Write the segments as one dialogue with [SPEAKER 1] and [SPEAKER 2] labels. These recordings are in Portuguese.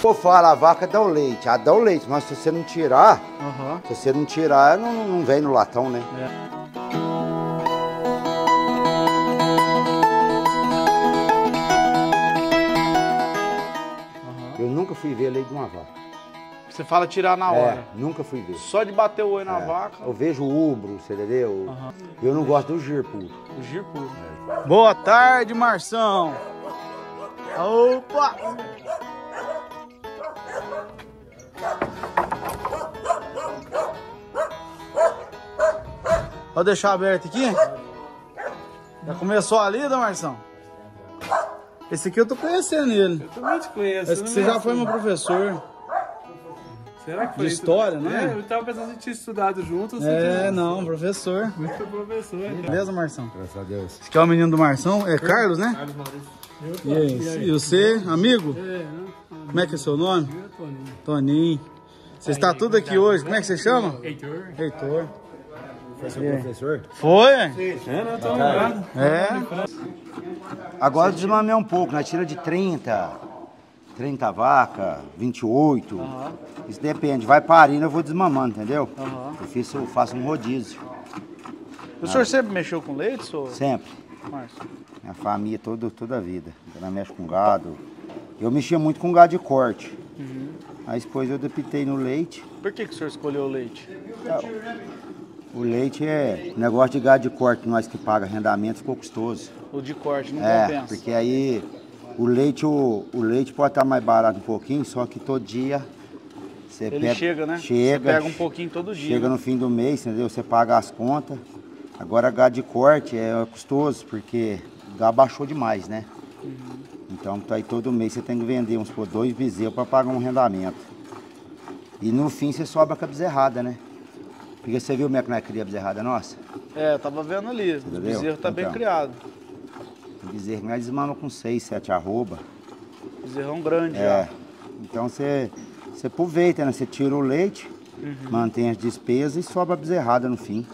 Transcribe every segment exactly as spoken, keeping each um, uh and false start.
[SPEAKER 1] Pô, fala, a vaca dá o leite, ela dá o leite, mas se você não tirar,
[SPEAKER 2] uhum.
[SPEAKER 1] se você não tirar, não, não vem no latão, né?
[SPEAKER 2] É.
[SPEAKER 1] Eu nunca fui ver a lei de uma vaca.
[SPEAKER 2] Você fala tirar na hora?
[SPEAKER 1] É, nunca fui ver.
[SPEAKER 2] Só de bater o olho na
[SPEAKER 1] é.
[SPEAKER 2] vaca?
[SPEAKER 1] Eu vejo o ubro, você entendeu?
[SPEAKER 2] Uhum.
[SPEAKER 1] Eu não gosto do gir puro.
[SPEAKER 2] O gir puro. É. Boa tarde, Marção. Opa! Vou deixar aberto aqui? Já começou a lida, Marção? Esse aqui eu tô conhecendo ele.
[SPEAKER 3] Eu também te conheço.
[SPEAKER 2] Esse que você já foi meu professor.
[SPEAKER 3] Será que foi
[SPEAKER 2] de história,
[SPEAKER 3] isso?
[SPEAKER 2] né?
[SPEAKER 3] É, eu tava pensando em ter estudado juntos.
[SPEAKER 2] É, não, professor.
[SPEAKER 3] Muito professor.
[SPEAKER 2] Beleza, Marção?
[SPEAKER 1] Graças a Deus.
[SPEAKER 2] Esse aqui é o menino do Marção, é Carlos, né?
[SPEAKER 3] Carlos Maurício.
[SPEAKER 2] E aí? E você, amigo?
[SPEAKER 3] É,
[SPEAKER 2] Como é que é seu nome?
[SPEAKER 3] Toninho.
[SPEAKER 2] Toninho. Você está tudo aqui hoje, como é que você chama?
[SPEAKER 3] Heitor.
[SPEAKER 2] Heitor.
[SPEAKER 1] Foi seu professor?
[SPEAKER 2] Foi?
[SPEAKER 3] É, não tô lembrado.
[SPEAKER 2] É.
[SPEAKER 1] Agora eu desmamei um pouco, nós tira de trinta, trinta vaca, vinte e oito.
[SPEAKER 2] Uhum.
[SPEAKER 1] Isso depende, vai parindo, eu vou desmamando, entendeu?
[SPEAKER 2] Uhum.
[SPEAKER 1] Eu, fiz, eu faço um rodízio.
[SPEAKER 2] O senhor sempre mexeu com leite, senhor?
[SPEAKER 1] Sempre.
[SPEAKER 2] Márcio?
[SPEAKER 1] Minha família toda, toda a vida. Ela mexe com gado. Eu mexia muito com gado de corte.
[SPEAKER 2] Uhum.
[SPEAKER 1] Aí depois eu adaptei no leite.
[SPEAKER 2] Por que, que o senhor escolheu o leite?
[SPEAKER 1] O leite é negócio de gado de corte, nós que paga arrendamento, ficou custoso.
[SPEAKER 2] O de corte, não
[SPEAKER 1] É,
[SPEAKER 2] compensa.
[SPEAKER 1] porque aí o leite, o, o leite pode estar mais barato um pouquinho, só que todo dia você
[SPEAKER 2] Ele
[SPEAKER 1] pega,
[SPEAKER 2] chega, né?
[SPEAKER 1] Chega,
[SPEAKER 2] você pega um pouquinho todo dia.
[SPEAKER 1] Chega
[SPEAKER 2] né?
[SPEAKER 1] no fim do mês, entendeu? Você paga as contas. Agora gado de corte é custoso, porque o gado baixou demais, né?
[SPEAKER 2] Uhum.
[SPEAKER 1] Então tá aí todo mês você tem que vender uns por dois bezerros para pagar um arrendamento. E no fim você sobra com a bezerrada, né? Porque você viu como é que nós cria a bezerrada nossa?
[SPEAKER 2] É, eu tava vendo ali. O bezerro tá
[SPEAKER 1] então,
[SPEAKER 2] bem criado.
[SPEAKER 1] O bezerro nós desmama com seis, sete arroba.
[SPEAKER 2] Bezerrão grande
[SPEAKER 1] É.
[SPEAKER 2] já.
[SPEAKER 1] Então você, você aproveita, né? Você tira o leite,
[SPEAKER 2] Uhum.
[SPEAKER 1] mantém as despesas e sobra a bezerrada no fim.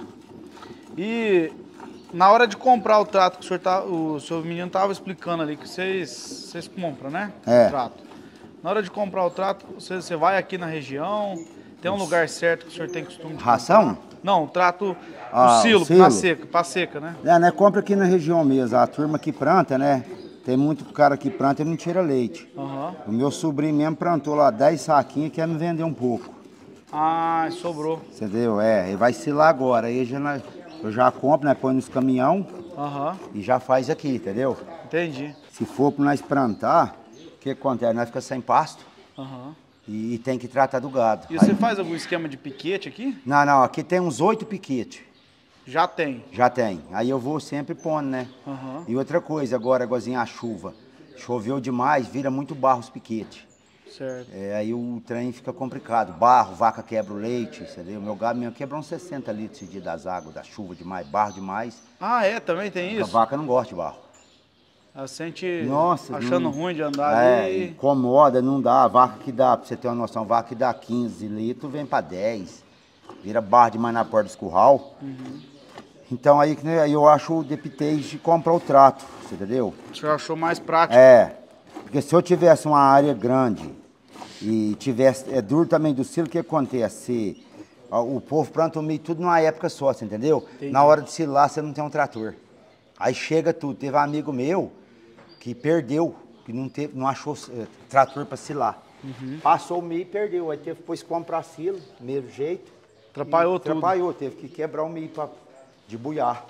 [SPEAKER 2] E na hora de comprar o trato que o senhor tá, o seu menino tava explicando ali, que vocês, vocês compram, né?
[SPEAKER 1] É.
[SPEAKER 2] O trato. Na hora de comprar o trato, você, você vai aqui na região, tem um lugar certo que o senhor tem costume de
[SPEAKER 1] Ração?
[SPEAKER 2] comprar? Não, o trato,
[SPEAKER 1] Ah,
[SPEAKER 2] o silo,
[SPEAKER 1] o silo?
[SPEAKER 2] pra seca, pra seca, né?
[SPEAKER 1] É, né? Compra aqui na região mesmo. A turma que planta, né? Tem muito cara que planta e não tira leite.
[SPEAKER 2] Uhum.
[SPEAKER 1] O meu sobrinho mesmo plantou lá dez saquinhos e quer me vender um pouco.
[SPEAKER 2] Ah, sobrou.
[SPEAKER 1] Entendeu? É, ele vai silar agora. Aí já, nós- eu já compro, né? Põe nos caminhão
[SPEAKER 2] Aham,
[SPEAKER 1] e já faz aqui, entendeu?
[SPEAKER 2] entendi.
[SPEAKER 1] Se for para nós plantar, o que acontece? Nós ficamos sem pasto
[SPEAKER 2] Aham.
[SPEAKER 1] e tem que tratar do gado.
[SPEAKER 2] E
[SPEAKER 1] Aí-
[SPEAKER 2] você faz algum esquema de piquete aqui?
[SPEAKER 1] Não, não, aqui tem uns oito piquetes.
[SPEAKER 2] Já tem.
[SPEAKER 1] Já tem. Aí eu vou sempre pondo, né?
[SPEAKER 2] Aham.
[SPEAKER 1] E outra coisa, agora, igualzinho a chuva. Choveu demais, vira muito barro os piquetes.
[SPEAKER 2] Certo.
[SPEAKER 1] É, aí o trem fica complicado. Barro, vaca quebra o leite, entendeu? Meu gado mesmo quebrou uns sessenta litros esse dia das águas, da chuva demais, barro demais.
[SPEAKER 2] Ah, é? Também tem
[SPEAKER 1] A
[SPEAKER 2] isso?
[SPEAKER 1] vaca não gosta de barro.
[SPEAKER 2] Ela sente
[SPEAKER 1] Nossa,
[SPEAKER 2] achando
[SPEAKER 1] não-
[SPEAKER 2] ruim de andar
[SPEAKER 1] É,
[SPEAKER 2] ali.
[SPEAKER 1] incomoda, não dá. A vaca que dá, pra você ter uma noção, vaca que dá quinze litros vem pra dez. Vira barro demais na porta do curral.
[SPEAKER 2] Uhum.
[SPEAKER 1] Então aí, que, né, aí eu acho o depitei de comprar o trato, você entendeu?
[SPEAKER 2] O senhor achou mais prático?
[SPEAKER 1] É, porque se eu tivesse uma área grande e tivesse, é duro também do silo, o que acontece? Se, ó, o povo planta o milho tudo numa época só, você entendeu?
[SPEAKER 2] Entendi.
[SPEAKER 1] Na hora de silar você não tem um trator. Aí chega tudo, teve um amigo meu que perdeu, que não, teve, não achou é, trator para silar.
[SPEAKER 2] Uhum.
[SPEAKER 1] Passou o milho e perdeu, aí teve depois que comprar silo, mesmo jeito.
[SPEAKER 2] Atrapalhou
[SPEAKER 1] e
[SPEAKER 2] tudo.
[SPEAKER 1] Atrapalhou, teve que quebrar o milho pra, de buiar.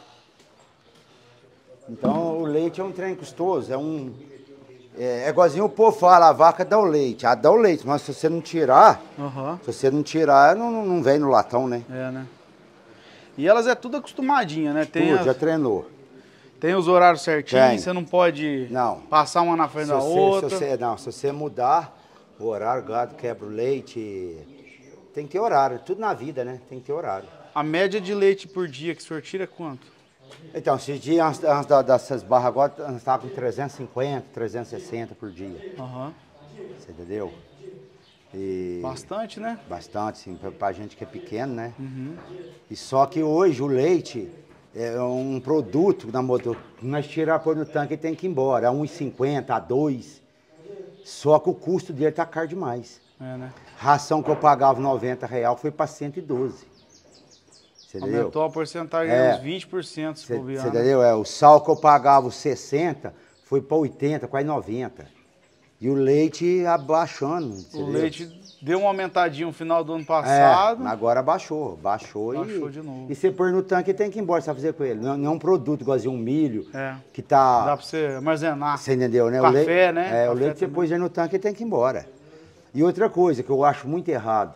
[SPEAKER 1] Então o leite é um trem custoso, é um... É, é igualzinho o povo fala, a vaca dá o leite, ela dá o leite, mas se você não tirar,
[SPEAKER 2] Aham.
[SPEAKER 1] se você não tirar, não, não- não vem no latão, né?
[SPEAKER 2] É, né? E elas é tudo acostumadinha, né? Tem,
[SPEAKER 1] Tudo,
[SPEAKER 2] as-
[SPEAKER 1] já treinou.
[SPEAKER 2] tem os horários certinhos,
[SPEAKER 1] Tem.
[SPEAKER 2] você não pode
[SPEAKER 1] Não.
[SPEAKER 2] passar uma na frente
[SPEAKER 1] Se
[SPEAKER 2] da
[SPEAKER 1] você,
[SPEAKER 2] outra.
[SPEAKER 1] se você- não, se você mudar o horário, o gado quebra o leite, tem que ter horário, tudo na vida, né? Tem que ter horário.
[SPEAKER 2] A média de leite por dia que o senhor tira é quanto?
[SPEAKER 1] Então, esses dias, antes, antes da- dessas barras agora, nós estávamos com trezentos e cinquenta, trezentos e sessenta por dia,
[SPEAKER 2] Aham.
[SPEAKER 1] você entendeu? E
[SPEAKER 2] Bastante, né?
[SPEAKER 1] bastante, sim, pra, pra gente que é pequeno, né?
[SPEAKER 2] Uhum.
[SPEAKER 1] E só que hoje o leite é um produto da motor, nós tirar por no tanque e tem que ir embora, a um e cinquenta, a dois. Só que o custo dele tá caro demais.
[SPEAKER 2] É, né?
[SPEAKER 1] Ração que eu pagava noventa reais foi para cento e doze. Você entendeu?
[SPEAKER 2] Aumentou a porcentagem
[SPEAKER 1] É.
[SPEAKER 2] uns vinte por cento, se
[SPEAKER 1] Você
[SPEAKER 2] bobear, né?
[SPEAKER 1] entendeu? É, o sal que eu pagava os sessenta foi para oitenta, quase noventa. E o leite abaixando.
[SPEAKER 2] O
[SPEAKER 1] entendeu?
[SPEAKER 2] leite deu uma aumentadinha no final do ano
[SPEAKER 1] É,
[SPEAKER 2] passado.
[SPEAKER 1] agora baixou, baixou,
[SPEAKER 2] Baixou
[SPEAKER 1] e,
[SPEAKER 2] de novo.
[SPEAKER 1] E você põe no tanque tem que ir embora, você vai fazer com ele. Não, não é um produto igualzinho um milho,
[SPEAKER 2] É.
[SPEAKER 1] que tá...
[SPEAKER 2] Dá pra você armazenar.
[SPEAKER 1] Você entendeu, né?
[SPEAKER 2] Café,
[SPEAKER 1] o leite,
[SPEAKER 2] né?
[SPEAKER 1] É,
[SPEAKER 2] Café
[SPEAKER 1] o leite você
[SPEAKER 2] também.
[SPEAKER 1] pôs aí no tanque e tem que ir embora. E outra coisa que eu acho muito errado,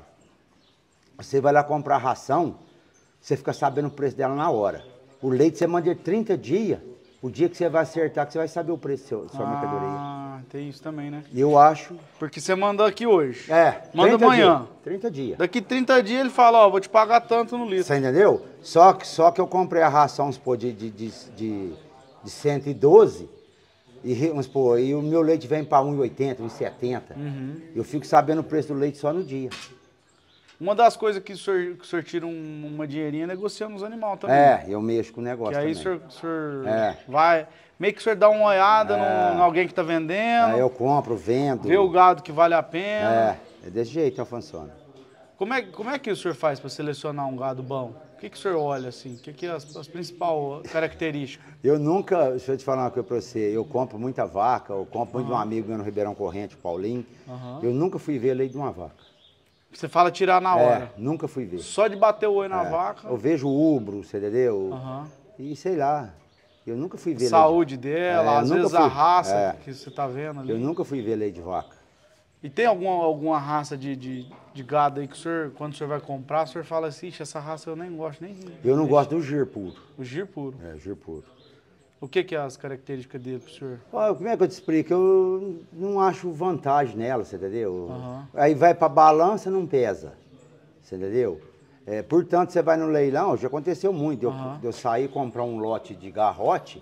[SPEAKER 1] você vai lá comprar ração, você fica sabendo o preço dela na hora. O leite você manda de trinta dias, o dia que você vai acertar, que você vai saber o preço da seu- sua mercadoria.
[SPEAKER 2] Ah, tem isso também, né?
[SPEAKER 1] E eu acho...
[SPEAKER 2] Porque você mandou aqui hoje.
[SPEAKER 1] É,
[SPEAKER 2] Manda
[SPEAKER 1] trinta
[SPEAKER 2] amanhã.
[SPEAKER 1] dias, trinta dias.
[SPEAKER 2] Daqui trinta dias ele fala, ó, vou te pagar tanto no litro.
[SPEAKER 1] Você entendeu? Só que, só que eu comprei a ração, vamos supor, de, de, de, de, de cento e doze, e, vamos supor, e o meu leite vem para um e oitenta, um e setenta.
[SPEAKER 2] Uhum.
[SPEAKER 1] Eu fico sabendo o preço do leite só no dia.
[SPEAKER 2] Uma das coisas que o senhor, que o senhor tira um- uma dinheirinha é negociando os animais também.
[SPEAKER 1] É, eu mexo com o negócio
[SPEAKER 2] Que aí o
[SPEAKER 1] também.
[SPEAKER 2] senhor, o senhor
[SPEAKER 1] É.
[SPEAKER 2] vai... Meio que o senhor dá uma olhada
[SPEAKER 1] É.
[SPEAKER 2] no, no alguém que tá vendendo,
[SPEAKER 1] Aí eu compro, vendo.
[SPEAKER 2] vê o gado que vale a pena.
[SPEAKER 1] É, é desse jeito que funciona.
[SPEAKER 2] Como é, como é que o senhor faz para selecionar um gado bom? O que, que o senhor olha assim? O que, que é as, as principais características?
[SPEAKER 1] Eu nunca, deixa eu te falar uma coisa pra você, eu compro muita vaca, eu compro muito de um amigo meu no Ribeirão Corrente, o Paulinho.
[SPEAKER 2] Aham.
[SPEAKER 1] Eu nunca fui ver leite de uma vaca.
[SPEAKER 2] Você fala tirar na hora.
[SPEAKER 1] É, nunca fui ver.
[SPEAKER 2] Só de bater o olho na
[SPEAKER 1] É,
[SPEAKER 2] vaca.
[SPEAKER 1] Eu vejo o ubro, você entendeu?
[SPEAKER 2] Aham.
[SPEAKER 1] E sei lá, eu nunca fui ver leite.
[SPEAKER 2] Saúde dela,
[SPEAKER 1] É, eu
[SPEAKER 2] às
[SPEAKER 1] nunca
[SPEAKER 2] vezes
[SPEAKER 1] fui.
[SPEAKER 2] a raça
[SPEAKER 1] É.
[SPEAKER 2] que você tá vendo ali.
[SPEAKER 1] Eu nunca fui ver leite de vaca.
[SPEAKER 2] E tem alguma, alguma raça de, de, de gado aí que o senhor, quando o senhor vai comprar, o senhor fala assim, "Ixi, essa raça eu nem gosto, nem...
[SPEAKER 1] Eu não gosto do gir puro.
[SPEAKER 2] O gir puro.
[SPEAKER 1] É, gir puro.
[SPEAKER 2] O que, que é as características dele pro senhor?
[SPEAKER 1] Ó, como é que eu te explico? Eu não acho vantagem nela, você entendeu?
[SPEAKER 2] Aham.
[SPEAKER 1] Aí vai pra balança, não pesa. Você entendeu? É, portanto, você vai no leilão, já aconteceu muito. Eu,
[SPEAKER 2] Aham.
[SPEAKER 1] eu sair comprar um lote de garrote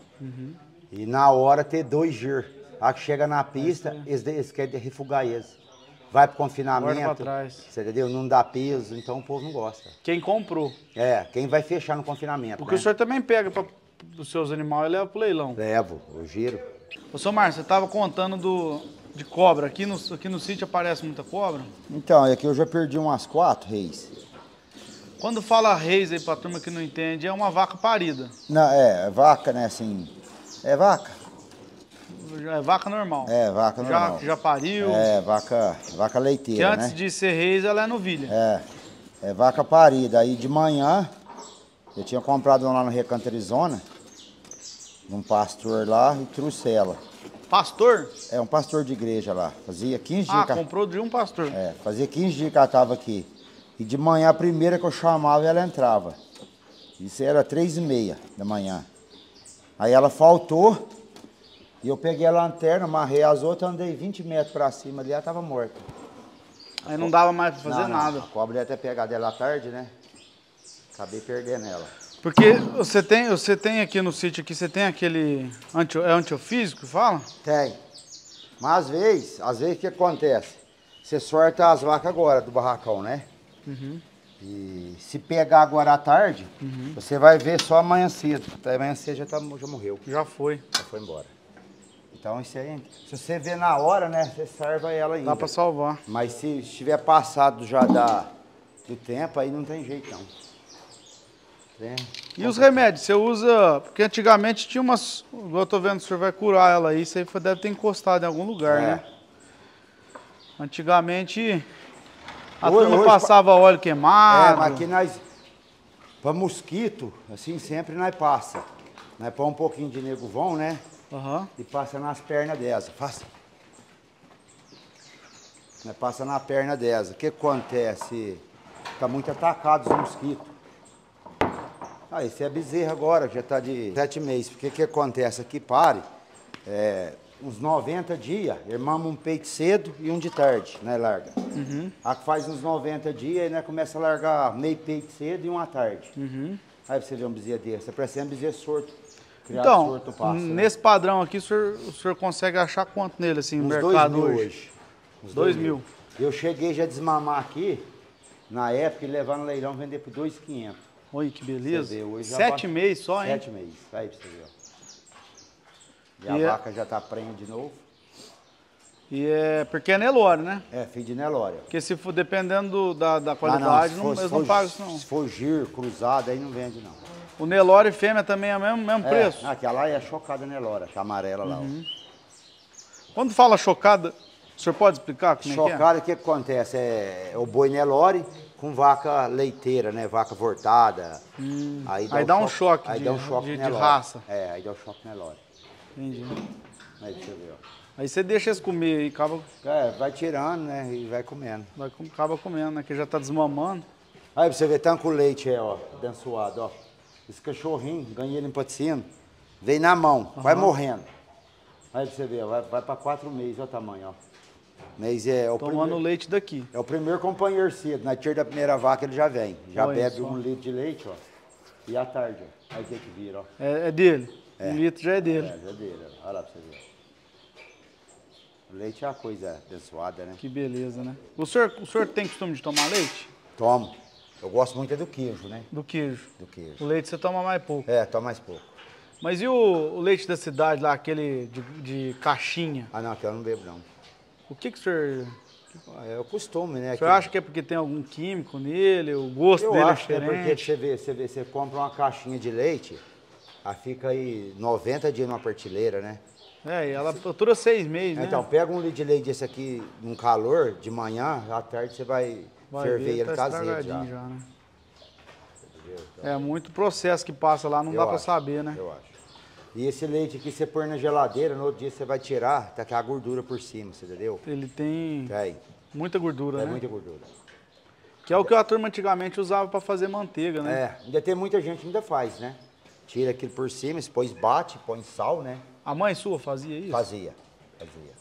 [SPEAKER 1] e na hora ter dois gir. A que chega na pista, eles, eles querem refugar eles. Vai pro confinamento.
[SPEAKER 2] Guarda pra trás.
[SPEAKER 1] Você entendeu? Não dá peso, então o povo não gosta.
[SPEAKER 2] Quem comprou.
[SPEAKER 1] É, quem vai fechar no confinamento.
[SPEAKER 2] Porque
[SPEAKER 1] né?
[SPEAKER 2] o senhor também pega para os seus animais e leva pro leilão.
[SPEAKER 1] Levo, o giro.
[SPEAKER 2] Ô, seu Márcio, você estava contando do, de cobra. Aqui no, aqui no sítio aparece muita cobra?
[SPEAKER 1] Então, aqui eu já perdi umas quatro, Reis.
[SPEAKER 2] Quando fala reis aí pra turma que não entende, é uma vaca parida.
[SPEAKER 1] Não, é, vaca, né, assim. É vaca?
[SPEAKER 2] É vaca normal.
[SPEAKER 1] É, vaca
[SPEAKER 2] já,
[SPEAKER 1] normal.
[SPEAKER 2] que já pariu.
[SPEAKER 1] É, vaca, vaca
[SPEAKER 2] que
[SPEAKER 1] leiteira,
[SPEAKER 2] antes
[SPEAKER 1] né?
[SPEAKER 2] de ser reis, ela é novilha.
[SPEAKER 1] É, é vaca parida. Aí de manhã, eu tinha comprado uma lá no Recanto Arizona, de um pastor lá, e trouxe ela.
[SPEAKER 2] Pastor?
[SPEAKER 1] É, um pastor de igreja lá. Fazia quinze dias
[SPEAKER 2] Ah,
[SPEAKER 1] que ela-
[SPEAKER 2] comprou de um pastor.
[SPEAKER 1] É, fazia quinze dias que ela estava aqui. E de manhã, a primeira que eu chamava, ela entrava. Isso era três e meia da manhã. Aí ela faltou, e eu peguei a lanterna, amarrei as outras, andei vinte metros para cima ali, ela estava morta.
[SPEAKER 2] Aí não dava mais pra fazer
[SPEAKER 1] Não, não,
[SPEAKER 2] nada.
[SPEAKER 1] A cobra ia até pegar dela à tarde, né? Acabei perdendo ela.
[SPEAKER 2] Porque você tem, você tem aqui no sítio, aqui, você tem aquele... Anti, é antiofísico que fala?
[SPEAKER 1] Tem. Mas às vezes, às vezes o que acontece? Você sorta as vacas agora do barracão, né?
[SPEAKER 2] Uhum.
[SPEAKER 1] E se pegar agora à tarde, você vai ver só amanhã cedo. Até amanhã cedo já, tá, já morreu,
[SPEAKER 2] Já foi.
[SPEAKER 1] já foi embora. Então isso aí, se você vê na hora, né, você salva ela ainda.
[SPEAKER 2] Dá pra salvar.
[SPEAKER 1] Mas se estiver passado já da, do tempo, aí não tem jeito não. Tem.
[SPEAKER 2] E os remédios, você usa... Porque antigamente tinha umas... Igual eu tô vendo, o senhor vai curar ela aí, você deve ter encostado em algum lugar,
[SPEAKER 1] É.
[SPEAKER 2] né? Antigamente, a
[SPEAKER 1] Hoje-
[SPEAKER 2] turma
[SPEAKER 1] hoje-
[SPEAKER 2] passava óleo
[SPEAKER 1] É,
[SPEAKER 2] queimado.
[SPEAKER 1] mas aqui nós, para mosquito, assim, sempre nós passa. Nós põe um pouquinho de neguvão, né?
[SPEAKER 2] Aham.
[SPEAKER 1] E passa nas pernas dessa. Passa. Nós passa na perna dessa. O que acontece? Tá muito atacado os mosquitos. Ah, esse é bezerra agora, já tá de sete meses. Porque o que acontece? Aqui pare, é, uns noventa dias, ele mama um peito cedo e um de tarde, né? Larga.
[SPEAKER 2] Uhum.
[SPEAKER 1] A que faz uns noventa dias, né? Começa a largar meio peito cedo e uma à tarde.
[SPEAKER 2] Uhum.
[SPEAKER 1] Aí você vê um bezerro desse, parece um bezerro sorto. Criado
[SPEAKER 2] Então,
[SPEAKER 1] sorto passa, né?
[SPEAKER 2] nesse padrão aqui, o senhor, o senhor consegue achar quanto nele, assim, no
[SPEAKER 1] Uns dois
[SPEAKER 2] mercado
[SPEAKER 1] mil
[SPEAKER 2] hoje?
[SPEAKER 1] hoje. Uns
[SPEAKER 2] Dois mil.
[SPEAKER 1] Eu cheguei já a desmamar aqui, na época, e levar no leilão, vender por dois mil e quinhentos.
[SPEAKER 2] Olha que beleza.
[SPEAKER 1] Você vê, hoje já
[SPEAKER 2] Sete
[SPEAKER 1] baixa-
[SPEAKER 2] meses só, hein?
[SPEAKER 1] Sete meses, aí pra você ver. ó. E,
[SPEAKER 2] E é-
[SPEAKER 1] a vaca já tá prenha de novo.
[SPEAKER 2] E é porque é Nelore, né?
[SPEAKER 1] É, filho de Nelore.
[SPEAKER 2] Porque se for dependendo do- da, da qualidade,
[SPEAKER 1] Ah,
[SPEAKER 2] não,
[SPEAKER 1] se for,
[SPEAKER 2] eles
[SPEAKER 1] se
[SPEAKER 2] não
[SPEAKER 1] for-
[SPEAKER 2] pagam isso não.
[SPEAKER 1] Se for giro, cruzado, aí não vende não.
[SPEAKER 2] O Nelore fêmea também é o mesmo, mesmo
[SPEAKER 1] É,
[SPEAKER 2] preço?
[SPEAKER 1] aquela lá é chocada Nelore, que é amarela lá.
[SPEAKER 2] Uhum.
[SPEAKER 1] Ó.
[SPEAKER 2] Quando fala chocada, o senhor pode explicar como é que é?
[SPEAKER 1] Chocada, o que, que acontece? É, é o boi Nelore com vaca leiteira, né? Vaca voltada.
[SPEAKER 2] Hum,
[SPEAKER 1] Aí
[SPEAKER 2] aí dá um choque
[SPEAKER 1] Aí
[SPEAKER 2] de-
[SPEAKER 1] dá um choque
[SPEAKER 2] de- de
[SPEAKER 1] Nelore.
[SPEAKER 2] raça.
[SPEAKER 1] É, aí dá um choque Nelore.
[SPEAKER 2] Entendi.
[SPEAKER 1] Aí deixa eu ver, ó.
[SPEAKER 2] Aí você deixa eles comer e acaba,
[SPEAKER 1] É, vai tirando, né? E vai comendo.
[SPEAKER 2] vai, com- acaba comendo, né? Que já tá desmamando.
[SPEAKER 1] Aí pra você ver, tanto com leite é, ó, abençoado, ó. Esse cachorrinho, ganhei ele em patrocínio, veio na mão, vai morrendo. Aí pra você ver, ó, vai, vai pra quatro meses, olha o tamanho, ó. Mês é o
[SPEAKER 2] Tomando
[SPEAKER 1] primeiro,
[SPEAKER 2] leite daqui.
[SPEAKER 1] é o primeiro companheiro cedo, na tira da primeira vaca ele já vem. Já
[SPEAKER 2] Olha
[SPEAKER 1] bebe
[SPEAKER 2] só.
[SPEAKER 1] um litro de leite, ó. E à tarde, ó. Aí o que que vira, ó.
[SPEAKER 2] É, é dele. Um litro já é dele.
[SPEAKER 1] É, já dele, ó. Olha lá pra você ver. O leite é uma coisa abençoada, né?
[SPEAKER 2] Que beleza, né? O senhor, o senhor tem costume de tomar leite?
[SPEAKER 1] Tomo. Eu gosto muito é do queijo, né?
[SPEAKER 2] Do queijo.
[SPEAKER 1] Do queijo.
[SPEAKER 2] O leite você toma mais pouco.
[SPEAKER 1] É, tomo mais pouco.
[SPEAKER 2] Mas e o, o leite da cidade lá, aquele de, de caixinha?
[SPEAKER 1] Ah, não, aqui eu não bebo, não.
[SPEAKER 2] O que que o senhor...
[SPEAKER 1] Ah, é o costume, né?
[SPEAKER 2] O senhor acha que é porque tem algum químico nele, o gosto
[SPEAKER 1] Eu
[SPEAKER 2] dele
[SPEAKER 1] acho
[SPEAKER 2] é
[SPEAKER 1] que é porque
[SPEAKER 2] diferente?
[SPEAKER 1] você vê, você vê, você compra uma caixinha de leite, aí fica aí noventa dias numa prateleira, né?
[SPEAKER 2] É, e ela dura seis meses, né?
[SPEAKER 1] Então, pega um litro de leite desse aqui num calor, de manhã, à tarde você vai,
[SPEAKER 2] Vai
[SPEAKER 1] ferver
[SPEAKER 2] ver,
[SPEAKER 1] ele
[SPEAKER 2] tá
[SPEAKER 1] caseiro já.
[SPEAKER 2] estragadinho já, né? É muito processo que passa lá, não
[SPEAKER 1] Eu
[SPEAKER 2] dá pra
[SPEAKER 1] acho,
[SPEAKER 2] saber, né?
[SPEAKER 1] Eu acho. E esse leite aqui você põe na geladeira, no outro dia você vai tirar, tá com a gordura por cima, você entendeu?
[SPEAKER 2] Ele tem
[SPEAKER 1] Tem,
[SPEAKER 2] muita gordura,
[SPEAKER 1] é
[SPEAKER 2] né?
[SPEAKER 1] muita gordura.
[SPEAKER 2] Que é o que a turma antigamente usava pra fazer manteiga, né?
[SPEAKER 1] É, ainda tem muita gente que ainda faz, né? Tira aquilo por cima, depois bate, põe sal, né?
[SPEAKER 2] A mãe sua fazia isso?
[SPEAKER 1] Fazia, fazia.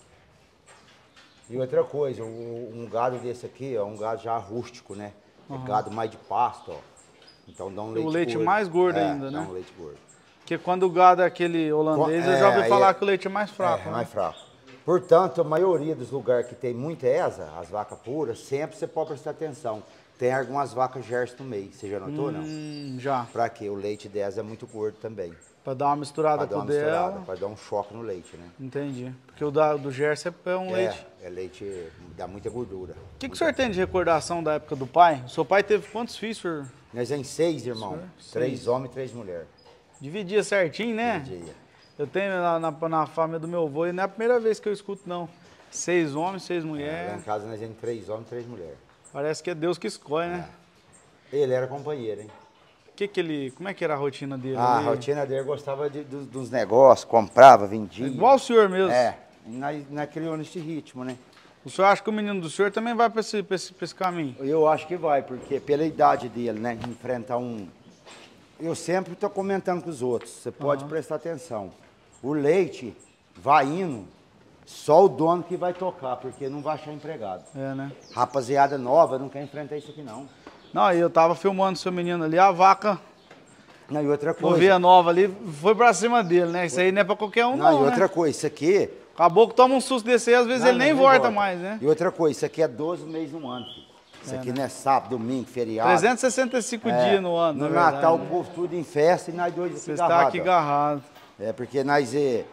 [SPEAKER 1] E outra coisa, um, um gado desse aqui, ó, um gado já rústico, né? É gado mais de pasto, ó. Então dá um leite
[SPEAKER 2] O leite
[SPEAKER 1] gordo.
[SPEAKER 2] mais gordo
[SPEAKER 1] É,
[SPEAKER 2] ainda,
[SPEAKER 1] dá
[SPEAKER 2] né?
[SPEAKER 1] um leite gordo.
[SPEAKER 2] Porque quando o gado é aquele holandês,
[SPEAKER 1] Com-
[SPEAKER 2] eu já ouvi
[SPEAKER 1] é,
[SPEAKER 2] falar
[SPEAKER 1] é-
[SPEAKER 2] que o leite é mais fraco,
[SPEAKER 1] É,
[SPEAKER 2] né?
[SPEAKER 1] mais fraco. Portanto, a maioria dos lugares que tem muita esa, as vacas puras, sempre você pode prestar atenção. Tem algumas vacas gerson no meio, você já notou, não?
[SPEAKER 2] Hum, já.
[SPEAKER 1] Pra quê? O leite dessa é muito gordo também.
[SPEAKER 2] Pra dar uma misturada
[SPEAKER 1] Pra dar
[SPEAKER 2] com
[SPEAKER 1] uma
[SPEAKER 2] o dela.
[SPEAKER 1] misturada, pra dar um choque no leite, né?
[SPEAKER 2] Entendi. Porque o da, do Gerson é um leite.
[SPEAKER 1] É, é leite, dá muita gordura.
[SPEAKER 2] O que, que o senhor tem de recordação da época do pai? O seu pai teve quantos filhos, senhor?
[SPEAKER 1] Nós em seis, irmão.
[SPEAKER 2] Senhor,
[SPEAKER 1] Três
[SPEAKER 2] seis.
[SPEAKER 1] homens e três mulheres.
[SPEAKER 2] Dividia certinho, né?
[SPEAKER 1] Dia.
[SPEAKER 2] Eu tenho na, na, na família do meu avô e não é a primeira vez que eu escuto, não. Seis homens, seis
[SPEAKER 1] É, lá
[SPEAKER 2] mulheres.
[SPEAKER 1] em casa nós temos três homens e três mulheres.
[SPEAKER 2] Parece que é Deus que escolhe, né?
[SPEAKER 1] Ele era companheiro, hein?
[SPEAKER 2] Que que ele, como é que era a rotina dele?
[SPEAKER 1] Ah, a
[SPEAKER 2] Ele-
[SPEAKER 1] rotina dele gostava de, dos, dos negócios, comprava, vendia.
[SPEAKER 2] Igual o senhor mesmo.
[SPEAKER 1] É, e nós, nós criamos nesse ritmo, né?
[SPEAKER 2] O senhor acha que o menino do senhor também vai para esse, pra esse, pra esse caminho?
[SPEAKER 1] Eu acho que vai, porque pela idade dele, né? Enfrentar um. Eu sempre estou comentando com os outros, você pode prestar atenção. O leite vai indo, só o dono que vai tocar, porque não vai achar empregado.
[SPEAKER 2] É, né?
[SPEAKER 1] Rapaziada nova não quer enfrentar isso aqui, não.
[SPEAKER 2] Não, e eu tava filmando o seu menino ali, a vaca,
[SPEAKER 1] Não, e outra coisa.
[SPEAKER 2] ovelha nova ali, foi pra cima dele, né? Isso aí não é pra qualquer um,
[SPEAKER 1] Não,
[SPEAKER 2] não,
[SPEAKER 1] e outra
[SPEAKER 2] né?
[SPEAKER 1] coisa, isso aqui.
[SPEAKER 2] Acabou que toma um susto desse aí, às vezes
[SPEAKER 1] Não,
[SPEAKER 2] ele nem
[SPEAKER 1] não,
[SPEAKER 2] volta mais, né?
[SPEAKER 1] E outra coisa, isso aqui é doze meses no ano, filho. Isso aqui não é sábado, domingo, feriado.
[SPEAKER 2] trezentos e sessenta e cinco
[SPEAKER 1] É,
[SPEAKER 2] dias no ano,
[SPEAKER 1] No
[SPEAKER 2] na verdade,
[SPEAKER 1] Natal,
[SPEAKER 2] né?
[SPEAKER 1] o povo tudo em festa e nós dois aqui
[SPEAKER 2] Você está
[SPEAKER 1] agarrado,
[SPEAKER 2] aqui
[SPEAKER 1] ó.
[SPEAKER 2] agarrado.
[SPEAKER 1] É, porque nós, é,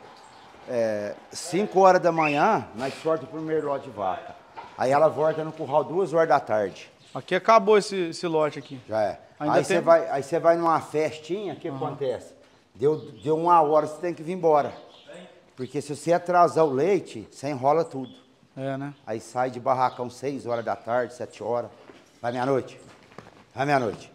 [SPEAKER 1] é, cinco horas da manhã, nós sorte o primeiro lote de vaca. Aí ela volta no curral duas horas da tarde.
[SPEAKER 2] Aqui acabou esse, esse lote aqui.
[SPEAKER 1] Já é.
[SPEAKER 2] Ainda
[SPEAKER 1] Aí
[SPEAKER 2] tem-
[SPEAKER 1] você vai, aí você vai numa festinha, o que acontece? Deu, deu uma hora, você tem que vir embora. Porque se você atrasar o leite, você enrola tudo.
[SPEAKER 2] É, né?
[SPEAKER 1] Aí sai de barracão seis horas da tarde, sete horas. Vai meia-noite. Vai meia-noite.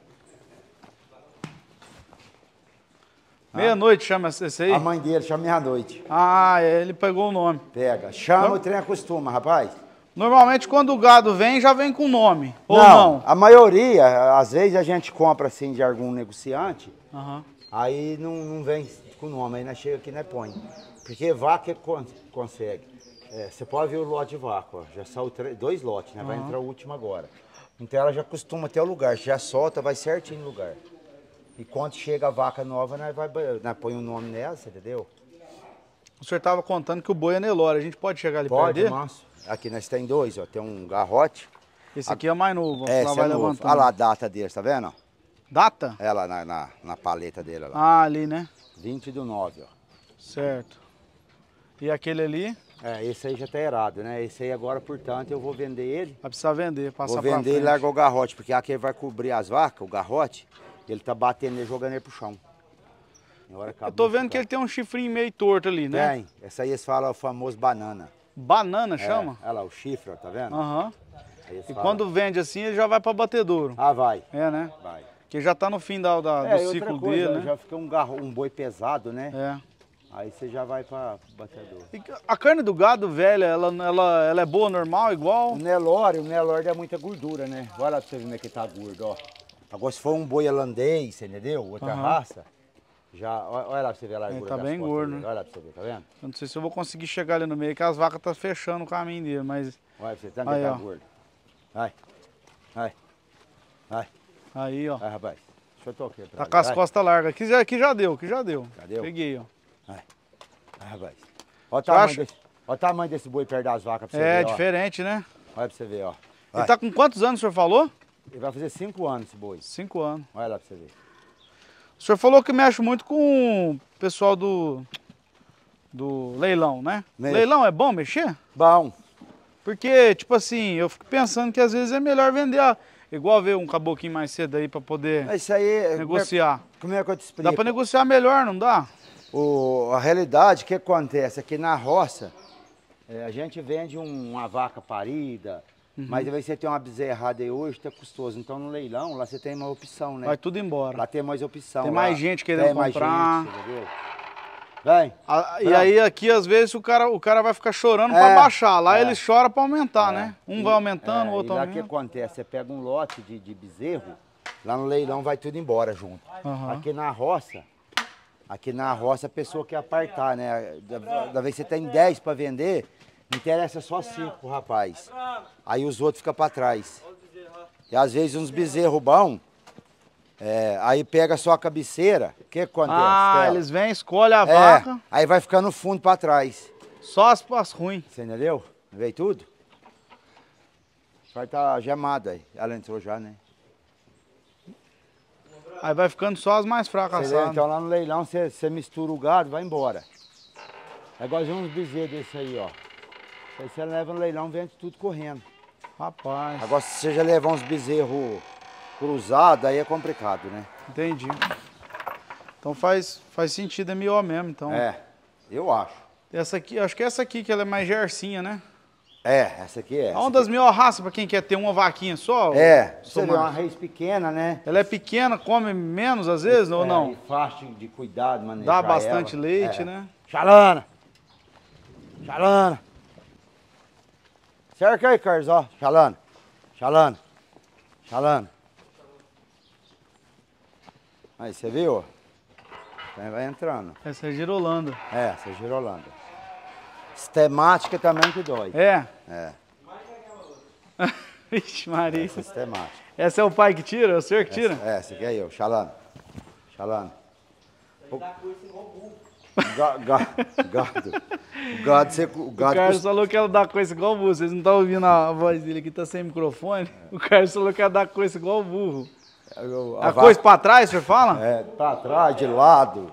[SPEAKER 2] Meia-noite chama esse aí?
[SPEAKER 1] A mãe dele chama meia-noite.
[SPEAKER 2] Ah, é, ele pegou o nome.
[SPEAKER 1] Pega. Chama, o trem acostuma, rapaz.
[SPEAKER 2] Normalmente quando o gado vem, já vem com nome. Ou não?
[SPEAKER 1] A maioria, às vezes a gente compra assim de algum negociante,
[SPEAKER 2] Aham.
[SPEAKER 1] aí não, não vem com nome, aí nós chega aqui e nós põe. Porque vaca con- consegue. É, você pode ver o lote de vaca, ó, já saiu três- dois lotes, né? Vai entrar o último agora. Então ela já costuma ter o lugar, já solta, vai certinho no lugar. E quando chega a vaca nova, nós, vai, nós põe o nome nela, você entendeu?
[SPEAKER 2] O senhor estava contando que o boi é Nelore. A gente pode chegar ali
[SPEAKER 1] Pode,
[SPEAKER 2] perto dele?
[SPEAKER 1] manso. Aqui nós tem dois, ó. Tem um garrote.
[SPEAKER 2] Esse aqui é mais novo. ó,
[SPEAKER 1] É,
[SPEAKER 2] lá
[SPEAKER 1] esse
[SPEAKER 2] vai
[SPEAKER 1] é novo.
[SPEAKER 2] levantando.
[SPEAKER 1] Olha lá a data dele, tá vendo?
[SPEAKER 2] Data?
[SPEAKER 1] É lá na, na, na paleta dele, ó lá.
[SPEAKER 2] Ah, ali, né?
[SPEAKER 1] vinte do nove, ó.
[SPEAKER 2] Certo. E aquele ali?
[SPEAKER 1] É, esse aí já tá errado, né? Esse aí agora, portanto, eu vou vender ele.
[SPEAKER 2] Vai precisar vender, passar
[SPEAKER 1] Vou
[SPEAKER 2] pra
[SPEAKER 1] vender e
[SPEAKER 2] frente.
[SPEAKER 1] largar o garrote, porque aqui ele vai cobrir as vacas, o garrote, ele tá batendo e jogando ele pro chão.
[SPEAKER 2] Eu tô vendo que ele tem um chifrinho meio torto ali, né?
[SPEAKER 1] Tem. Essa aí eles falam o famoso banana.
[SPEAKER 2] Banana chama?
[SPEAKER 1] É, olha lá, o chifre, ó, tá vendo?
[SPEAKER 2] Aham.
[SPEAKER 1] Aí eles
[SPEAKER 2] E
[SPEAKER 1] falam-
[SPEAKER 2] quando vende assim, ele já vai pra batedouro.
[SPEAKER 1] Ah, vai.
[SPEAKER 2] É, né?
[SPEAKER 1] Vai.
[SPEAKER 2] Porque já tá no fim da, da-
[SPEAKER 1] É,
[SPEAKER 2] do
[SPEAKER 1] e outra
[SPEAKER 2] ciclo
[SPEAKER 1] coisa,
[SPEAKER 2] dele, né?
[SPEAKER 1] já fica um, garro, um boi pesado, né?
[SPEAKER 2] É.
[SPEAKER 1] Aí você já vai pra batedor.
[SPEAKER 2] E a carne do gado velha, ela, ela, ela é boa, normal, igual?
[SPEAKER 1] O Nelore, o Nelore é muita gordura, né? Olha lá pra você ver como é que tá gordo, ó. Agora se for um boi holandês, você entendeu? Outra
[SPEAKER 2] Aham.
[SPEAKER 1] raça, já, olha olha lá pra você ver a largura
[SPEAKER 2] Ele tá
[SPEAKER 1] das
[SPEAKER 2] bem
[SPEAKER 1] costas
[SPEAKER 2] gordo,
[SPEAKER 1] dele.
[SPEAKER 2] né?
[SPEAKER 1] Olha lá pra você ver, tá vendo?
[SPEAKER 2] Eu não sei se eu vou conseguir chegar ali no meio, que as vacas tá fechando o caminho dele, mas...
[SPEAKER 1] Olha pra você, tá,
[SPEAKER 2] Aí,
[SPEAKER 1] tá
[SPEAKER 2] ó.
[SPEAKER 1] gordo. Vai, vai, vai,
[SPEAKER 2] Aí, ó.
[SPEAKER 1] vai, rapaz. Deixa eu tocar pra
[SPEAKER 2] Tá
[SPEAKER 1] ali,
[SPEAKER 2] com as
[SPEAKER 1] vai.
[SPEAKER 2] costas largas. Aqui já, aqui já deu, aqui já deu.
[SPEAKER 1] Já deu?
[SPEAKER 2] Peguei, ó.
[SPEAKER 1] Vai, vai, rapaz. Olha o
[SPEAKER 2] Você
[SPEAKER 1] tamanho
[SPEAKER 2] acha?
[SPEAKER 1] desse, olha o tamanho desse boi perto das vacas pra você
[SPEAKER 2] É,
[SPEAKER 1] ver, ó.
[SPEAKER 2] diferente, né?
[SPEAKER 1] Olha pra você ver, ó.
[SPEAKER 2] Ele
[SPEAKER 1] Vai.
[SPEAKER 2] tá com quantos anos, o senhor falou?
[SPEAKER 1] Ele vai fazer cinco anos esse boi.
[SPEAKER 2] Cinco anos.
[SPEAKER 1] Olha lá pra você ver.
[SPEAKER 2] O senhor falou que mexe muito com o pessoal do, do leilão, né?
[SPEAKER 1] Mexe.
[SPEAKER 2] Leilão é bom mexer?
[SPEAKER 1] Bom,
[SPEAKER 2] Porque, tipo assim, eu fico pensando que às vezes é melhor vender, a- igual ver um caboclinho mais cedo aí pra poder
[SPEAKER 1] isso aí...
[SPEAKER 2] negociar.
[SPEAKER 1] Como é que eu te explico?
[SPEAKER 2] Dá pra negociar melhor, não dá?
[SPEAKER 1] O, a realidade, o que acontece? Aqui na roça, é, a gente vende um- uma vaca parida,
[SPEAKER 2] Uhum.
[SPEAKER 1] mas aí você tem uma bezerrada aí hoje, tá custoso. Então no leilão, lá você tem uma opção, né?
[SPEAKER 2] Vai tudo embora.
[SPEAKER 1] Lá tem mais opção.
[SPEAKER 2] Tem
[SPEAKER 1] lá
[SPEAKER 2] mais gente querendo
[SPEAKER 1] tem mais
[SPEAKER 2] comprar.
[SPEAKER 1] gente, entendeu? Vem.
[SPEAKER 2] A- e
[SPEAKER 1] Pronto.
[SPEAKER 2] aí aqui, às vezes, o cara, o cara vai ficar chorando
[SPEAKER 1] É,
[SPEAKER 2] pra baixar. Lá
[SPEAKER 1] é.
[SPEAKER 2] ele chora pra aumentar,
[SPEAKER 1] É.
[SPEAKER 2] né? Um
[SPEAKER 1] E-
[SPEAKER 2] vai aumentando,
[SPEAKER 1] é,
[SPEAKER 2] o outro
[SPEAKER 1] e lá o que
[SPEAKER 2] aumenta.
[SPEAKER 1] acontece? Você pega um lote de, de bezerro, lá no leilão vai tudo embora junto.
[SPEAKER 2] Aham.
[SPEAKER 1] Aqui na roça, aqui na roça a pessoa quer apartar, né? Da, da vez que você tem dez para vender, interessa só cinco, rapaz. Aí os outros ficam para trás. E às vezes uns bezerros bons, é, aí pega só a cabeceira, o que acontece?
[SPEAKER 2] Ah,
[SPEAKER 1] Stella?
[SPEAKER 2] eles vêm, escolhem a
[SPEAKER 1] É,
[SPEAKER 2] vaca,
[SPEAKER 1] aí vai ficando fundo para trás.
[SPEAKER 2] só as, as ruins.
[SPEAKER 1] Você entendeu? Veio tudo? Vai estar gemada aí. Ela entrou já, né?
[SPEAKER 2] Aí vai ficando só as mais fracas,
[SPEAKER 1] Entendeu?
[SPEAKER 2] sabe?
[SPEAKER 1] Então lá no leilão você, você mistura o gado, vai embora. É igualzinho uns bezerros desse aí, ó. Aí você leva no leilão, vende tudo correndo.
[SPEAKER 2] Rapaz,
[SPEAKER 1] Agora se você já levar uns bezerros cruzados, aí é complicado, né?
[SPEAKER 2] entendi. Então faz, faz sentido, é melhor mesmo, então.
[SPEAKER 1] É, eu acho.
[SPEAKER 2] Essa aqui, acho que essa aqui que ela é mais gercinha, né?
[SPEAKER 1] É, essa aqui é.
[SPEAKER 2] É uma das melhores raças pra quem quer ter uma vaquinha só?
[SPEAKER 1] É,
[SPEAKER 2] ô,
[SPEAKER 1] você
[SPEAKER 2] seu
[SPEAKER 1] vê uma
[SPEAKER 2] Márcio?
[SPEAKER 1] raiz pequena, né?
[SPEAKER 2] Ela é pequena, come menos às vezes, ou
[SPEAKER 1] É,
[SPEAKER 2] não?
[SPEAKER 1] E fácil de cuidado, manejar
[SPEAKER 2] Dá bastante
[SPEAKER 1] ela.
[SPEAKER 2] leite,
[SPEAKER 1] É.
[SPEAKER 2] né?
[SPEAKER 1] Xalana! Xalana! Cerca aí, Carlos, ó. Xalana. Xalana. Xalana. Aí, você viu? Aí vai entrando.
[SPEAKER 2] Essa é girolanda.
[SPEAKER 1] É, essa é girolanda. Sistemática também que dói.
[SPEAKER 2] É?
[SPEAKER 1] É,
[SPEAKER 2] Vixe, Maria.
[SPEAKER 1] essa é sistemática.
[SPEAKER 2] Essa é o pai que tira? É o senhor que tira?
[SPEAKER 1] Essa, é, essa aqui é eu, Xalana. Xalana. O... Ga, ga, gado. O gado, você, o
[SPEAKER 2] O
[SPEAKER 1] gado
[SPEAKER 2] Carlos
[SPEAKER 1] cus-
[SPEAKER 2] falou que ela dá coisa igual o burro. Vocês não estão ouvindo a voz dele aqui, tá sem microfone. O Carlos falou que ela dá coisa igual o burro.
[SPEAKER 1] eu-
[SPEAKER 2] A
[SPEAKER 1] vaca-
[SPEAKER 2] coisa pra trás, o senhor fala?
[SPEAKER 1] É, pra trás, de lado.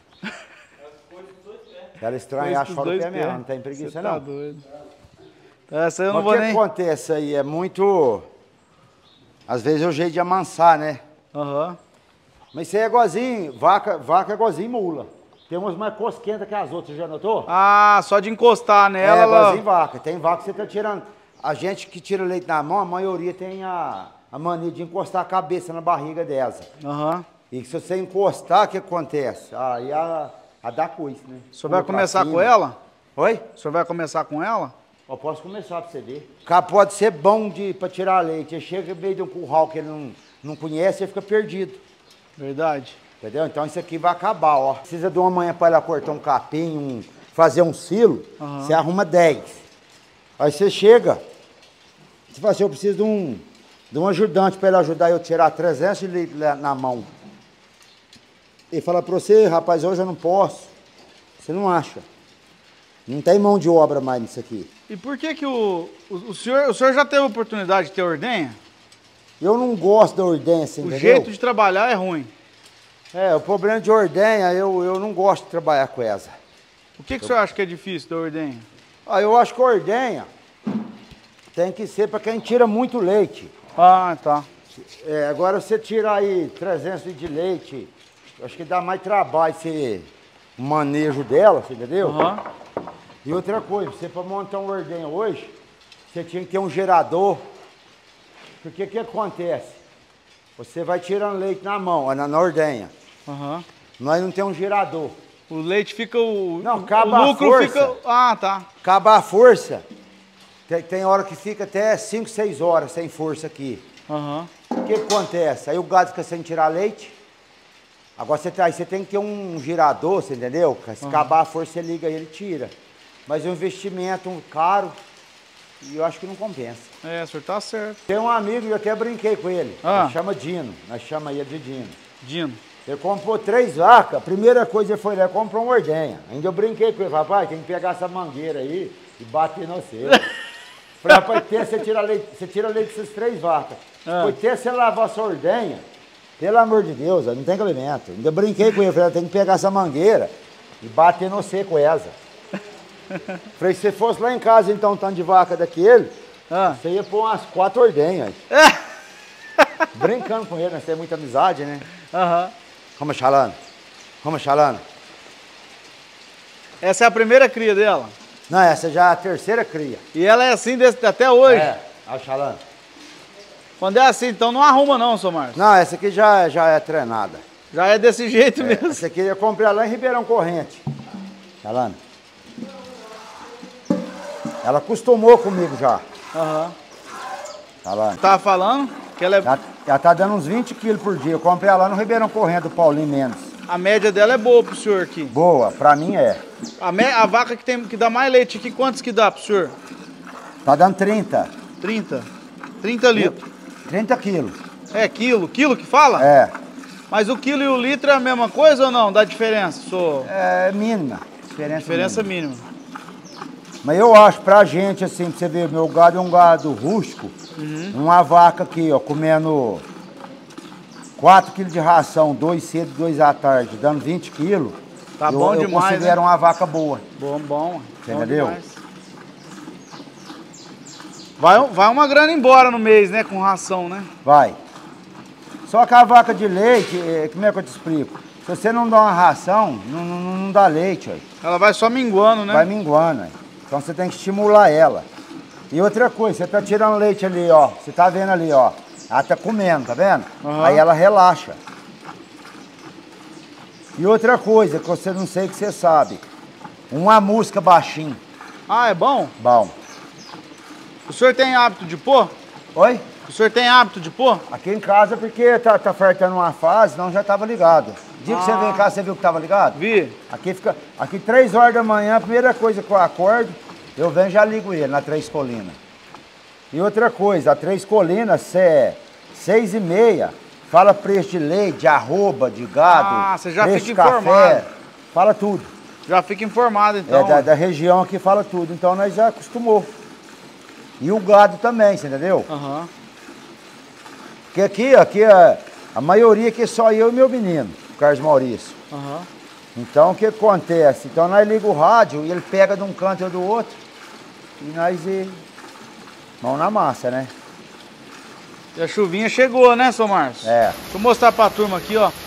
[SPEAKER 1] Ela estranha,
[SPEAKER 2] Coisa
[SPEAKER 1] acha
[SPEAKER 2] com os
[SPEAKER 1] fora o
[SPEAKER 2] dois
[SPEAKER 1] pé mesmo,
[SPEAKER 2] pés.
[SPEAKER 1] não tem preguiça
[SPEAKER 2] Você tá
[SPEAKER 1] não.
[SPEAKER 2] doido. Essa eu não
[SPEAKER 1] Mas
[SPEAKER 2] vou
[SPEAKER 1] o que
[SPEAKER 2] nem...
[SPEAKER 1] acontece aí? É muito... Às vezes é o jeito de amansar, né?
[SPEAKER 2] Aham.
[SPEAKER 1] Mas isso aí é igualzinho, vaca, vaca é igualzinho mula. Tem umas mais cosquentas que as outras, já notou?
[SPEAKER 2] Ah, só de encostar nela,
[SPEAKER 1] é
[SPEAKER 2] ela...
[SPEAKER 1] igualzinho vaca. Tem vaca que você tá tirando... A gente que tira leite na mão, a maioria tem a, a mania de encostar a cabeça na barriga dessa.
[SPEAKER 2] Aham.
[SPEAKER 1] E se você encostar, o que acontece? Aí a, a dá coice, né?
[SPEAKER 2] O senhor vai
[SPEAKER 1] Pula pra
[SPEAKER 2] começar
[SPEAKER 1] cima.
[SPEAKER 2] com ela?
[SPEAKER 1] Oi?
[SPEAKER 2] O senhor vai começar com ela?
[SPEAKER 1] Eu posso começar pra você ver. O cara pode ser bom de, pra tirar leite. Ele chega no meio de um curral que ele não, não conhece, ele fica perdido.
[SPEAKER 2] Verdade.
[SPEAKER 1] Entendeu? Então isso aqui vai acabar, ó. Precisa de uma manhã para ela cortar um capim, um, fazer um silo,
[SPEAKER 2] Aham.
[SPEAKER 1] você arruma dez. Aí você chega, você fala assim, eu preciso de um, de um ajudante para ele ajudar eu a tirar trezentos litros na mão. Ele fala para você, rapaz, hoje eu não posso. Você não acha. Não tem mão de obra mais nisso aqui.
[SPEAKER 2] E por que que o, o, o senhor, o senhor já teve a oportunidade de ter ordenha?
[SPEAKER 1] Eu não gosto da ordenha, assim,
[SPEAKER 2] O
[SPEAKER 1] entendeu?
[SPEAKER 2] jeito de trabalhar é ruim.
[SPEAKER 1] É, o problema de ordenha, eu, eu não gosto de trabalhar com essa.
[SPEAKER 2] O que que o senhor acha que é difícil da ordenha?
[SPEAKER 1] Ah, eu acho que a ordenha tem que ser para quem tira muito leite.
[SPEAKER 2] Ah, tá.
[SPEAKER 1] É, agora você tira aí trezentos litros de leite, acho que dá mais trabalho você o manejo dela, você entendeu?
[SPEAKER 2] Uhum.
[SPEAKER 1] E outra coisa, você para montar uma ordenha hoje, você tinha que ter um gerador. Porque o que acontece? Você vai tirando leite na mão, na, na ordenha.
[SPEAKER 2] Uhum.
[SPEAKER 1] Nós não temos um gerador.
[SPEAKER 2] O leite fica o.
[SPEAKER 1] Não,
[SPEAKER 2] o
[SPEAKER 1] acaba
[SPEAKER 2] lucro
[SPEAKER 1] a força.
[SPEAKER 2] fica. Ah, tá.
[SPEAKER 1] Acaba a força. Tem, tem hora que fica até cinco, seis horas sem força aqui.
[SPEAKER 2] Uhum.
[SPEAKER 1] O que acontece? Aí o gado fica sem tirar leite. Agora você, aí você tem que ter um girador, você entendeu? Se uhum. acabar a força, você liga e ele tira. Mas é um investimento caro e eu acho que não compensa.
[SPEAKER 2] É, o senhor tá certo.
[SPEAKER 1] Tem um amigo, eu até brinquei com ele.
[SPEAKER 2] Ah.
[SPEAKER 1] Ele chama Dino. Nós chamamos ele de Dino.
[SPEAKER 2] Dino.
[SPEAKER 1] Ele comprou três vacas. A primeira coisa ele foi lá e comprou uma ordenha. Ainda eu brinquei com ele. Rapaz, tem que pegar essa mangueira aí e bater no seu. Falei, rapaz, até você tira leite, você tira leite dessas três vacas.
[SPEAKER 2] Ah.
[SPEAKER 1] Foi até você lavar a sua ordenha. Pelo amor de Deus, não tem cabimento. Ainda brinquei com ele. Falei, tem que pegar essa mangueira e bater no você com essa. Falei, se você fosse lá em casa, então, um tanto de vaca daquele, ah. você ia pôr umas quatro ordenhas. Brincando com ele, nós temos muita amizade, né?
[SPEAKER 2] Aham. Uhum.
[SPEAKER 1] Vamos chalando. Vamos chalando.
[SPEAKER 2] Essa é a primeira cria dela?
[SPEAKER 1] Não, essa já é a terceira cria.
[SPEAKER 2] E ela é assim desse, até hoje?
[SPEAKER 1] É, a chalando.
[SPEAKER 2] Quando é assim, então não arruma não, seu Márcio?
[SPEAKER 1] Não, essa aqui já, já é treinada.
[SPEAKER 2] Já é desse jeito
[SPEAKER 1] é,
[SPEAKER 2] mesmo?
[SPEAKER 1] Essa aqui eu comprei lá em Ribeirão Corrente. Chalando. Ela acostumou comigo já.
[SPEAKER 2] Aham. Uhum.
[SPEAKER 1] Chalando.
[SPEAKER 2] Tava falando que ela é...
[SPEAKER 1] Ela, ela tá dando uns vinte quilos por dia. Eu comprei ela lá no Ribeirão Corrente, do Paulinho Mendes.
[SPEAKER 2] A média dela é boa pro senhor aqui?
[SPEAKER 1] Boa, pra mim é.
[SPEAKER 2] A, me... a vaca que, tem, que dá mais leite aqui, quantos que dá pro senhor?
[SPEAKER 1] Tá dando trinta.
[SPEAKER 2] trinta? trinta litros?
[SPEAKER 1] trinta quilos.
[SPEAKER 2] É, quilo? Quilo que fala?
[SPEAKER 1] É.
[SPEAKER 2] Mas o quilo e o litro é a mesma coisa ou não? Dá diferença? Sou...
[SPEAKER 1] É mínima. Diferença,
[SPEAKER 2] diferença mínima. mínima.
[SPEAKER 1] Mas eu acho, pra gente, assim, pra você ver, meu gado é um gado rústico. Uhum. Uma vaca aqui, ó, comendo quatro quilos de ração, dois cedo e dois à tarde, dando vinte quilos.
[SPEAKER 2] Tá
[SPEAKER 1] eu,
[SPEAKER 2] bom
[SPEAKER 1] eu
[SPEAKER 2] demais,
[SPEAKER 1] considero
[SPEAKER 2] né?
[SPEAKER 1] uma vaca boa.
[SPEAKER 2] Bom, bom.
[SPEAKER 1] Você
[SPEAKER 2] bom
[SPEAKER 1] entendeu?
[SPEAKER 2] Demais. Vai, vai uma grana embora no mês, né, com ração, né?
[SPEAKER 1] Vai. Só que a vaca de leite, como é que eu te explico? Se você não dá uma ração, não, não, não dá leite, ó.
[SPEAKER 2] Ela vai só minguando, né?
[SPEAKER 1] Vai minguando, ó. Então você tem que estimular ela. E outra coisa, você tá tirando leite ali, ó. Você tá vendo ali, ó. Ela tá comendo, tá vendo? Uhum. Aí ela relaxa. E outra coisa, que você não sei que você sabe. Uma música baixinho.
[SPEAKER 2] Ah, é bom?
[SPEAKER 1] Bom.
[SPEAKER 2] O senhor tem hábito de pôr?
[SPEAKER 1] Oi?
[SPEAKER 2] O senhor tem hábito de pôr?
[SPEAKER 1] Aqui em casa, porque tá, tá faltando uma fase, não já tava ligado. Dia ah. que você veio em casa, você viu que tava ligado?
[SPEAKER 2] Vi.
[SPEAKER 1] Aqui fica, aqui três horas da manhã, a primeira coisa que eu acordo, eu venho e já ligo ele na Três Colinas. E outra coisa, a Três Colinas, cê é seis e meia, fala preço de leite, de arroba, de gado,
[SPEAKER 2] ah, você já
[SPEAKER 1] preço
[SPEAKER 2] fica
[SPEAKER 1] de café,
[SPEAKER 2] informado.
[SPEAKER 1] Fala tudo.
[SPEAKER 2] Já fica informado, então.
[SPEAKER 1] É, da, da região aqui fala tudo, então nós já acostumou. E o gado também, você entendeu?
[SPEAKER 2] Aham. Uhum.
[SPEAKER 1] Porque aqui, aqui a, a maioria aqui é só eu e meu menino, o Carlos Maurício.
[SPEAKER 2] Uhum.
[SPEAKER 1] Então o que acontece? Então nós ligamos o rádio e ele pega de um canto ou do outro e nós e... mão na massa, né?
[SPEAKER 2] E a chuvinha chegou, né, seu Márcio?
[SPEAKER 1] É.
[SPEAKER 2] Deixa eu mostrar pra turma aqui, ó.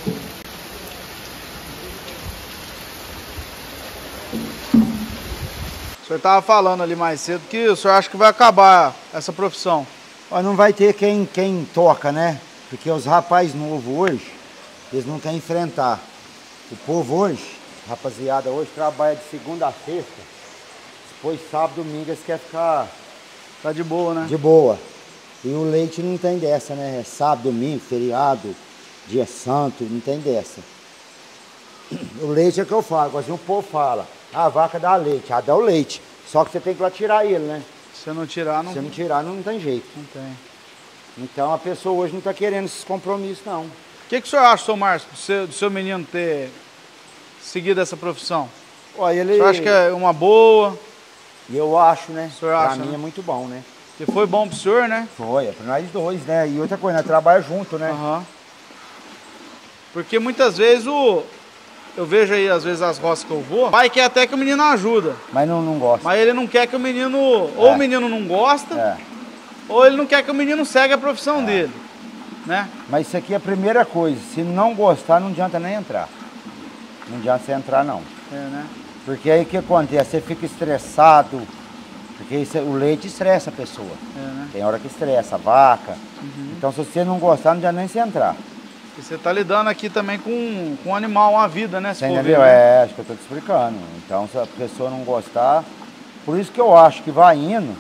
[SPEAKER 2] O senhor tava falando ali mais cedo que o senhor acha que vai acabar essa profissão.
[SPEAKER 1] Mas não vai ter quem, quem toca, né? Porque os rapazes novos hoje, eles não querem enfrentar. O povo hoje, rapaziada, hoje trabalha de segunda a sexta. Depois sábado, domingo, eles querem ficar...
[SPEAKER 2] Tá de boa, né?
[SPEAKER 1] De boa. E o leite não tem dessa, né? É sábado, domingo, feriado, dia santo, não tem dessa. O leite é o que eu falo, assim o povo fala, ah, a vaca dá leite, ah, dá o leite. Só que você tem que ir lá tirar ele, né?
[SPEAKER 2] Se não tirar, não...
[SPEAKER 1] Se não tirar, não tem jeito.
[SPEAKER 2] Não tem.
[SPEAKER 1] Então a pessoa hoje não está querendo esses compromissos, não.
[SPEAKER 2] O que, que o senhor acha, seu Márcio, do seu, do seu menino ter seguido essa profissão?
[SPEAKER 1] Olha, ele...
[SPEAKER 2] O senhor acha que é uma boa?
[SPEAKER 1] Eu acho, né?
[SPEAKER 2] O senhor
[SPEAKER 1] pra
[SPEAKER 2] acha,
[SPEAKER 1] mim
[SPEAKER 2] né?
[SPEAKER 1] é muito bom, né?
[SPEAKER 2] Que foi bom pro senhor, né?
[SPEAKER 1] Foi, é pra nós dois, né? E outra coisa, nós trabalhamos junto, né?
[SPEAKER 2] Uhum. Porque muitas vezes o, eu vejo aí, às vezes, as roças que eu vou, o pai quer até que o menino ajuda.
[SPEAKER 1] Mas não, não gosta.
[SPEAKER 2] Mas ele não quer que o menino... Ou
[SPEAKER 1] É.
[SPEAKER 2] o menino não gosta,
[SPEAKER 1] É.
[SPEAKER 2] ou ele não quer que o menino segue a profissão é. dele. Né?
[SPEAKER 1] Mas isso aqui é a primeira coisa. Se não gostar, não adianta nem entrar. Não adianta você entrar, não.
[SPEAKER 2] É, né?
[SPEAKER 1] Porque aí o que acontece? Você fica estressado. Porque isso, o leite estressa a pessoa.
[SPEAKER 2] É, né?
[SPEAKER 1] Tem hora que estressa, a vaca.
[SPEAKER 2] Uhum.
[SPEAKER 1] Então, se você não gostar, não adianta nem você entrar.
[SPEAKER 2] E você tá lidando aqui também com, com um animal, uma vida, né? Se
[SPEAKER 1] Você
[SPEAKER 2] for
[SPEAKER 1] entendeu?
[SPEAKER 2] ver, né?
[SPEAKER 1] É, acho que eu tô te explicando. Então, se a pessoa não gostar... Por isso que eu acho que vai indo...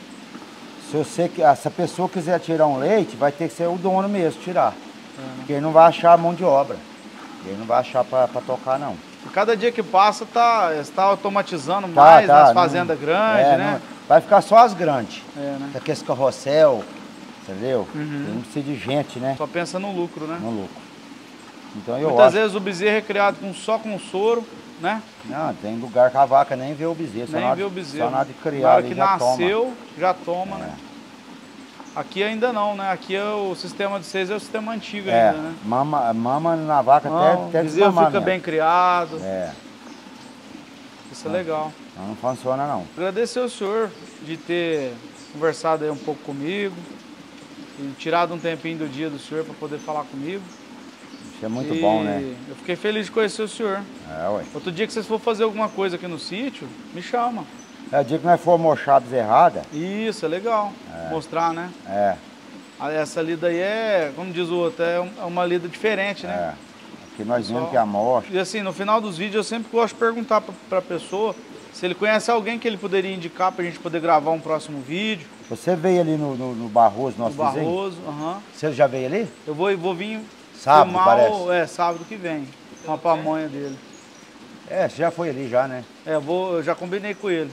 [SPEAKER 1] Se, você, se a pessoa quiser tirar um leite, vai ter que ser o dono mesmo tirar. É, né? Porque ele não vai achar mão de obra. Ele não vai achar para tocar, não.
[SPEAKER 2] E cada dia que passa, tá, está automatizando
[SPEAKER 1] Tá,
[SPEAKER 2] mais
[SPEAKER 1] tá,
[SPEAKER 2] nas fazendas grandes,
[SPEAKER 1] é,
[SPEAKER 2] né?
[SPEAKER 1] Não, vai ficar só as grandes.
[SPEAKER 2] É, né?
[SPEAKER 1] Aqueles carrossel, entendeu?
[SPEAKER 2] Uhum.
[SPEAKER 1] Não precisa de gente, né?
[SPEAKER 2] Só pensa no lucro, né?
[SPEAKER 1] No lucro. Então eu
[SPEAKER 2] Muitas
[SPEAKER 1] acho...
[SPEAKER 2] vezes o bezerro é criado com, só com soro, né?
[SPEAKER 1] Não, tem lugar que a vaca nem vê o bezerro.
[SPEAKER 2] Nem
[SPEAKER 1] só
[SPEAKER 2] vê o bezerro.
[SPEAKER 1] Só nada de criar,
[SPEAKER 2] na hora
[SPEAKER 1] ali
[SPEAKER 2] que
[SPEAKER 1] já
[SPEAKER 2] nasceu,
[SPEAKER 1] toma.
[SPEAKER 2] já toma,
[SPEAKER 1] É.
[SPEAKER 2] né? Aqui ainda não, né? Aqui é o sistema de seis é o sistema antigo
[SPEAKER 1] É,
[SPEAKER 2] ainda, né?
[SPEAKER 1] mama, mama na vaca
[SPEAKER 2] Não,
[SPEAKER 1] até,
[SPEAKER 2] o
[SPEAKER 1] até
[SPEAKER 2] bezerro
[SPEAKER 1] desmamar
[SPEAKER 2] fica
[SPEAKER 1] mesmo.
[SPEAKER 2] bem criado.
[SPEAKER 1] É,
[SPEAKER 2] Isso é legal.
[SPEAKER 1] não, não funciona não.
[SPEAKER 2] Agradecer ao senhor de ter conversado aí um pouco comigo e tirado um tempinho do dia do senhor para poder falar comigo.
[SPEAKER 1] Isso é muito
[SPEAKER 2] E
[SPEAKER 1] bom, né?
[SPEAKER 2] eu fiquei feliz de conhecer o senhor.
[SPEAKER 1] É, ué.
[SPEAKER 2] Outro dia que vocês for fazer alguma coisa aqui no sítio, me chama.
[SPEAKER 1] É o dia que nós for mochar bezerrada.
[SPEAKER 2] Isso, é legal.
[SPEAKER 1] É.
[SPEAKER 2] Mostrar, né?
[SPEAKER 1] É,
[SPEAKER 2] Ah, essa lida aí é, como diz o outro, é um- é uma lida diferente, né?
[SPEAKER 1] é. Aqui nós vimos
[SPEAKER 2] Só-
[SPEAKER 1] que a amostra.
[SPEAKER 2] E assim, no final dos vídeos eu sempre gosto de perguntar para a pessoa se ele conhece alguém que ele poderia indicar para a gente poder gravar um próximo vídeo.
[SPEAKER 1] Você veio ali no, no, no Barroso, nosso
[SPEAKER 2] No
[SPEAKER 1] vizinho?
[SPEAKER 2] Barroso, aham.
[SPEAKER 1] Você já veio ali?
[SPEAKER 2] Eu vou, vou vir
[SPEAKER 1] Sábado,
[SPEAKER 2] filmar
[SPEAKER 1] parece.
[SPEAKER 2] o, é, sábado que vem, com a pamonha dele.
[SPEAKER 1] É, você já foi ali já, né?
[SPEAKER 2] É, eu, vou, eu já combinei com ele.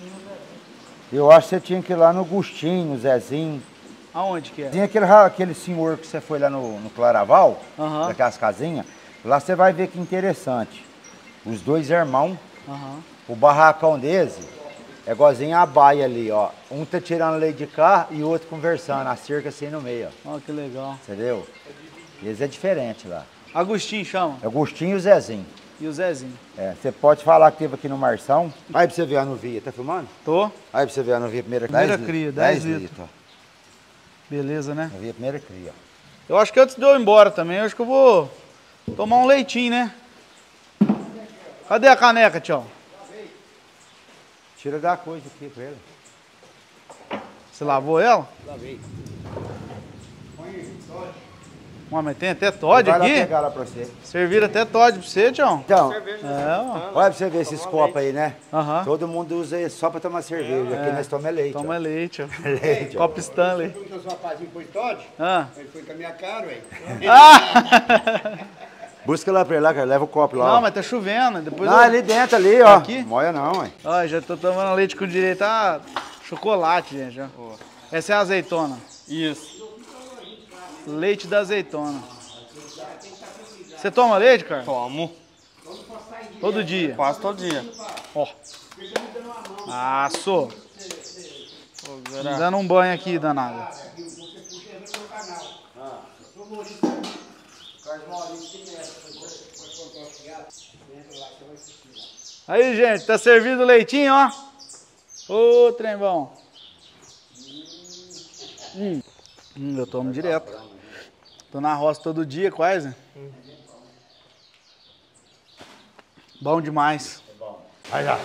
[SPEAKER 1] Eu acho que você tinha que ir lá no Gustinho, no Zezinho.
[SPEAKER 2] Aonde que é?
[SPEAKER 1] Tem aquele, ra- aquele senhor que você foi lá no, no Claraval,
[SPEAKER 2] Aham.
[SPEAKER 1] daquelas casinhas. Lá você vai ver que interessante. Os dois irmãos,
[SPEAKER 2] Aham.
[SPEAKER 1] o barracão deles é igualzinho a baia ali, ó. Um tá tirando leite de cá e o outro conversando, a cerca assim no meio, ó.
[SPEAKER 2] Olha que legal.
[SPEAKER 1] Entendeu? Eles é diferente lá.
[SPEAKER 2] Agostinho chama.
[SPEAKER 1] É o Gustinho e o Zezinho.
[SPEAKER 2] E o Zezinho.
[SPEAKER 1] É, você pode falar que teve aqui no Marção. Aí pra você ver a novia, tá filmando?
[SPEAKER 2] Tô.
[SPEAKER 1] Aí pra você ver a novia, primeira,
[SPEAKER 2] Primeira
[SPEAKER 1] dez
[SPEAKER 2] cria,
[SPEAKER 1] litros.
[SPEAKER 2] dez
[SPEAKER 1] dez
[SPEAKER 2] litros.
[SPEAKER 1] ó.
[SPEAKER 2] Beleza, né?
[SPEAKER 1] Novia, primeira cria.
[SPEAKER 2] Eu acho que antes de eu ir embora também, eu acho que eu vou tomar um leitinho, né? Cadê a caneca, tchau?
[SPEAKER 1] Tira da coisa aqui pra ele.
[SPEAKER 2] Você lavou ela?
[SPEAKER 1] Lavei.
[SPEAKER 2] Ué, mas tem até Todd
[SPEAKER 1] Vai lá
[SPEAKER 2] aqui?
[SPEAKER 1] pegar lá pra você.
[SPEAKER 2] Serviram até Todd pra você, tchau?
[SPEAKER 1] Então,
[SPEAKER 2] É, ó.
[SPEAKER 1] olha pra você ver esses copos aí, né?
[SPEAKER 2] Aham.
[SPEAKER 1] Todo mundo usa isso só pra tomar cerveja. Aqui nós tomamos leite.
[SPEAKER 2] Toma
[SPEAKER 1] ó.
[SPEAKER 2] leite, ó.
[SPEAKER 1] Leite, ó.
[SPEAKER 2] Copo Stanley.
[SPEAKER 4] Perguntou se o rapazinho foi Todd,
[SPEAKER 2] Ah.
[SPEAKER 4] ele foi com a minha cara, ué.
[SPEAKER 2] Ah!
[SPEAKER 1] Busca lá pra ele lá, cara. Leva o copo lá.
[SPEAKER 2] Não,
[SPEAKER 1] ó.
[SPEAKER 2] mas tá chovendo. Depois
[SPEAKER 1] Não,
[SPEAKER 2] eu...
[SPEAKER 1] ali dentro, ali, ó.
[SPEAKER 2] Aqui?
[SPEAKER 1] Moia não, ué.
[SPEAKER 2] Ó, já tô tomando leite com direito a chocolate, gente, ó. Essa é a azeitona.
[SPEAKER 3] Isso.
[SPEAKER 2] Leite da azeitona. Você toma leite, cara?
[SPEAKER 3] Tomo.
[SPEAKER 2] Todo dia.
[SPEAKER 3] Quase todo dia.
[SPEAKER 2] Ó. Ah, sou.
[SPEAKER 3] Vou
[SPEAKER 2] Tô
[SPEAKER 3] zerar.
[SPEAKER 2] dando um banho aqui, danado. Aí, gente, tá servido o leitinho, ó. Ô, trem bom. Hum. Hum, eu tomo direto. Tô na roça todo dia, quase. Bom demais.
[SPEAKER 1] Vai lá.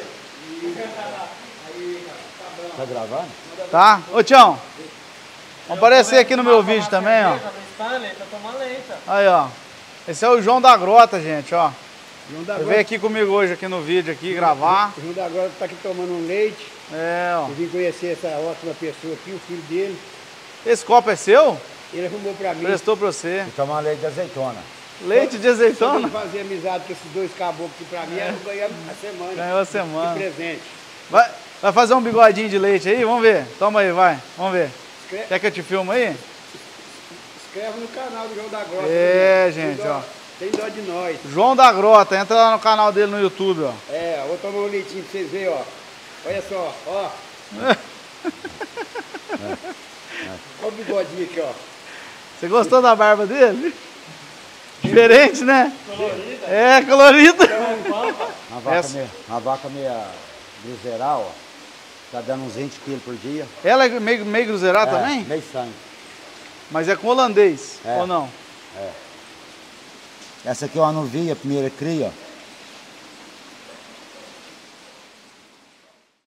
[SPEAKER 1] Tá gravando?
[SPEAKER 2] Tá? Ô, Tião. Vamos aparecer aqui no meu vídeo também, ó. Aí, ó. Esse é o João da Grota, gente, ó.
[SPEAKER 4] João da
[SPEAKER 2] Ele
[SPEAKER 4] Grota,
[SPEAKER 2] veio aqui comigo hoje, aqui no vídeo, aqui, gravar.
[SPEAKER 4] o João da Grota tá aqui tomando um leite.
[SPEAKER 2] É, ó.
[SPEAKER 4] Eu vim conhecer essa ótima pessoa aqui, o filho dele.
[SPEAKER 2] Esse copo é seu?
[SPEAKER 4] Ele arrumou pra mim.
[SPEAKER 2] Prestou pra você.
[SPEAKER 1] E tomar leite de azeitona.
[SPEAKER 2] Leite de
[SPEAKER 4] Só de
[SPEAKER 2] azeitona?
[SPEAKER 4] fazer amizade com esses dois caboclos aqui pra mim, eu ganhei a semana.
[SPEAKER 2] Ganhou a
[SPEAKER 4] De
[SPEAKER 2] semana.
[SPEAKER 4] presente.
[SPEAKER 2] Vai, vai fazer um bigodinho de leite aí? Vamos ver. Toma aí, vai. Vamos ver.
[SPEAKER 4] Escreve,
[SPEAKER 2] Quer que eu te filme aí?
[SPEAKER 4] escreve no canal do João da Grota.
[SPEAKER 2] É,
[SPEAKER 4] também.
[SPEAKER 2] gente,
[SPEAKER 4] Tem dó-
[SPEAKER 2] ó.
[SPEAKER 4] Tem dó de nós.
[SPEAKER 2] João da Grota. Entra lá no canal dele no YouTube, ó.
[SPEAKER 4] É, vou tomar um leitinho pra vocês verem, ó. Olha só, ó. Olha o bigodinho aqui, ó.
[SPEAKER 2] Você gostou da barba dele? Diferente, né? Colorida. É, colorida.
[SPEAKER 1] Uma vaca,
[SPEAKER 2] Essa.
[SPEAKER 1] meia, uma vaca meia groseiral, ó. Tá dando uns vinte quilos por dia.
[SPEAKER 2] Ela é meio, meio cruzeirada
[SPEAKER 1] É,
[SPEAKER 2] também?
[SPEAKER 1] meio sangue.
[SPEAKER 2] Mas é com holandês,
[SPEAKER 1] É.
[SPEAKER 2] ou não?
[SPEAKER 1] É. Essa aqui é uma novinha, primeira cria, ó.